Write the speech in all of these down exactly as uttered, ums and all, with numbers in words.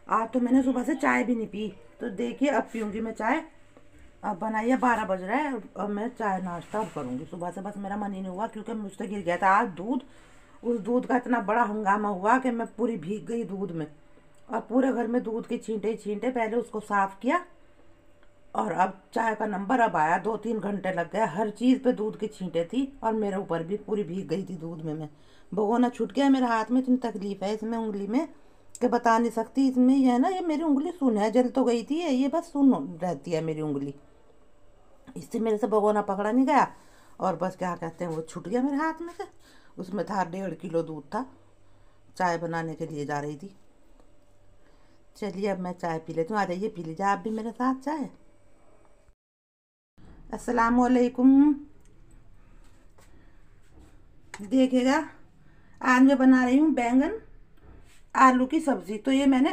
आज तो मैंने सुबह से चाय भी नहीं पी, तो देखिए अब पीऊँगी मैं चाय। अब बनाइए, बारह बज रहा है और मैं चाय नाश्ता अब करूँगी। सुबह से बस मेरा मन ही नहीं हुआ क्योंकि मुझसे गिर गया था आज दूध। उस दूध का इतना बड़ा हंगामा हुआ कि मैं पूरी भीग गई दूध में, और पूरे घर में दूध के छींटे ही छींटे। पहले उसको साफ़ किया और अब चाय का नंबर अब आया। दो तीन घंटे लग गए, हर चीज़ पे दूध के छींटे थी और मेरे ऊपर भी पूरी भीग गई थी दूध में। मैं भगोना छूट गया मेरे हाथ में। इतनी तकलीफ़ है इसमें उंगली में कि बता नहीं सकती। इसमें यह है ना, ये मेरी उंगली सुन है, जल तो गई थी, ये बस सुन रहती है मेरी उंगली। इससे मेरे से भगोना पकड़ा नहीं गया और बस क्या कहते हैं वो छूट गया मेरे हाथ में से। उसमें था डेढ़ किलो दूध था, चाय बनाने के लिए जा रही थी। चलिए अब मैं चाय पी लेती हूँ। आ जाइए पी लीजिए आप भी मेरे साथ चाय। अस्सलामुअलैकुम। देखिएगा, आज मैं बना रही हूँ बैंगन आलू की सब्ज़ी। तो ये मैंने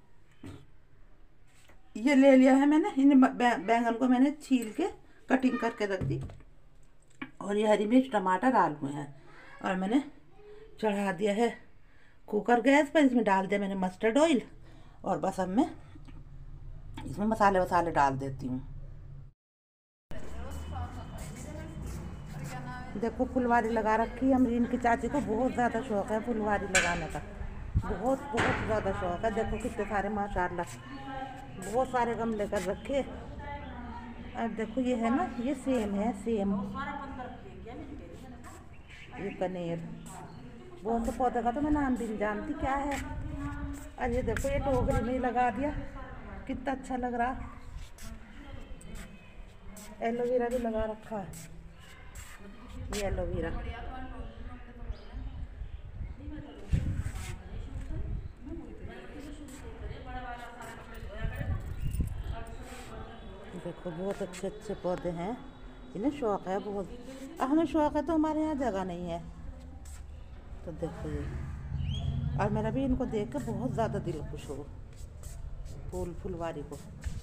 ये ले लिया है, मैंने इन बैंगन को मैंने छील के कटिंग करके रख दी, और ये हरी मिर्च टमाटर आलू हैं, और मैंने चढ़ा दिया है कुकर गैस पर। इसमें डाल दिया मैंने मस्टर्ड ऑयल, और बस अब मैं इसमें मसाले वसाले डाल देती हूँ। देखो फुलवारी लगा रखी है। अमरीन की चाची को बहुत ज़्यादा शौक़ है फुलवारी लगाने का, बहुत बहुत ज़्यादा शौक़ है। देखो कितने सारे माशाल्लाह, बहुत सारे गमले कर रखे। अब देखो ये है ना, ये सेम है, सेम ये कनेर। बहुत से पौधे का तो मैं नाम भी नहीं जानती क्या है। और ये देखो ये टोकरी में ही लगा दिया, कितना अच्छा लग रहा। एलोवेरा भी लगा रखा है, ये एलोवेरा। देखो बहुत अच्छे अच्छे पौधे हैं, इन्हें शौक़ है बहुत। हमें शौक़ है तो हमारे यहाँ जगह नहीं है। तो देखो ये, और मेरा भी इनको देख कर बहुत ज़्यादा दिल खुश हो, फूल फुलवारी को।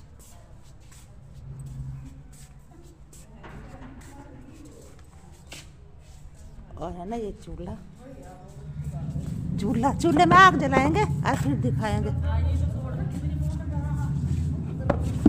और है ना ये चूल्हा, चूल्हा चूल्हे में आग जलाएंगे और फिर दिखाएंगे।